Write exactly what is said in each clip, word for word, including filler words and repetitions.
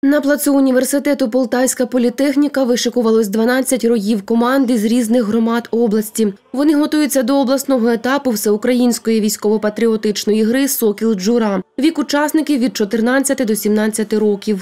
На плацу університету Полтавська політехніка вишикувалось дванадцять роїв команди з різних громад області. Вони готуються до обласного етапу всеукраїнської військово-патріотичної гри «Сокіл Джура». Вік учасників від чотирнадцяти до сімнадцяти років.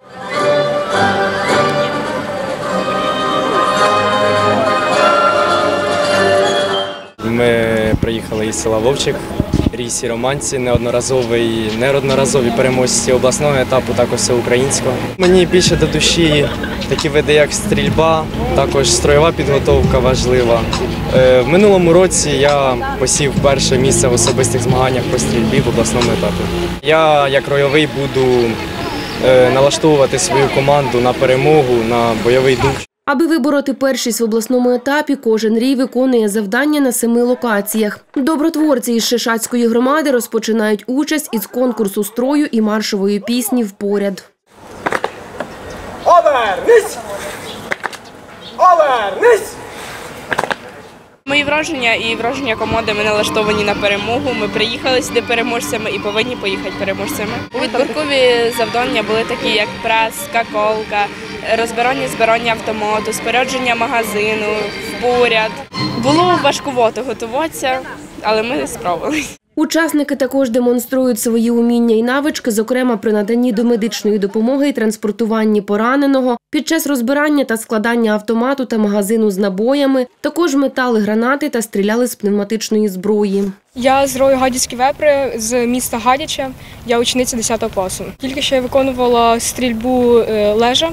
Ми приїхали із села Вовчик, Рій Романці, неодноразові, неодноразові переможці обласного етапу, також всеукраїнського. Мені більше до душі такі види, як стрільба, також строєва підготовка важлива. В минулому році я посів перше місце в особистих змаганнях по стрільбі в обласному етапі. Я, як ройовий, буду налаштовувати свою команду на перемогу, на бойовий дух. Аби вибороти першість в обласному етапі, кожен рій виконує завдання на семи локаціях. Добротворці із Шишацької громади розпочинають участь із конкурсу строю і маршової пісні «Впоряд». Овернись! Овернись! Мої враження і враження команди, ми налаштовані на перемогу. Ми приїхали сюди переможцями і повинні поїхати переможцями. Відбіркові завдання були такі, як прес, скакалка, розбирання, збирання автомату, спорядження магазину, впоряд. Було важкувато готуватися, але ми справились. Учасники також демонструють свої уміння і навички, зокрема при наданні домедичної допомоги і транспортуванні пораненого, під час розбирання та складання автомату та магазину з набоями, також метали гранати та стріляли з пневматичної зброї. Я з рою Гадяцькі Вепри з міста Гадяча, я учениця десятого класу. Тільки що я виконувала стрільбу лежа,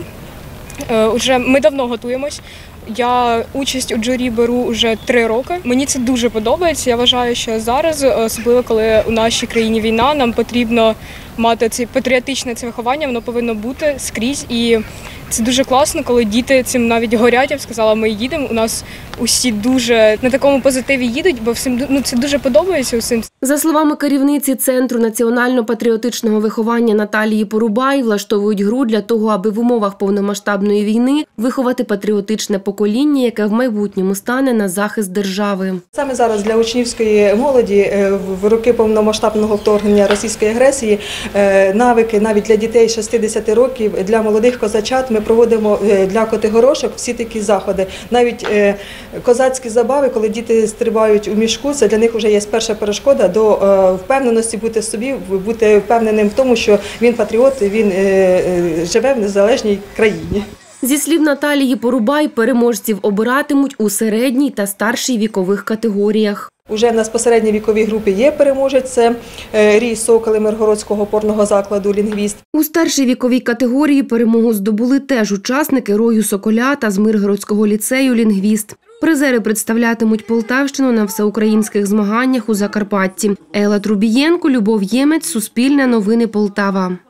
уже ми давно готуємось. Я участь у журі беру вже три роки. Мені це дуже подобається. Я вважаю, що зараз, особливо коли у нашій країні війна, нам потрібно мати це патріотичне це виховання, воно повинно бути скрізь. І це дуже класно, коли діти цим навіть горять. Я б сказала, ми їдемо. У нас усі дуже на такому позитиві їдуть, бо всім ну, це дуже подобається усім. За словами керівниці Центру національно-патріотичного виховання Наталії Порубай, влаштовують гру для того, аби в умовах повномасштабної війни виховати патріотичне покоління, яке в майбутньому стане на захист держави. Саме зараз для учнівської молоді в роки повномасштабного вторгнення російської агресії навики навіть для дітей шістдесят років, для молодих козачат ми проводимо для котигорошок всі такі заходи. Навіть козацькі забави, коли діти стрибають у мішку, це для них вже є перша перешкода до впевненості бути в собі, бути впевненим в тому, що він патріот, він живе в незалежній країні. Зі слів Наталії Порубай, переможців обиратимуть у середній та старшій вікових категоріях. Уже в нас посередній віковій групі є переможець, це рій Соколи Миргородського опорного закладу «Лінгвіст». У старшій віковій категорії перемогу здобули теж учасники рою Соколя та з Миргородського ліцею «Лінгвіст». Призери представлятимуть Полтавщину на всеукраїнських змаганнях у Закарпатті. Елла Трубієнко, Любов Ємець, Суспільне новини Полтава.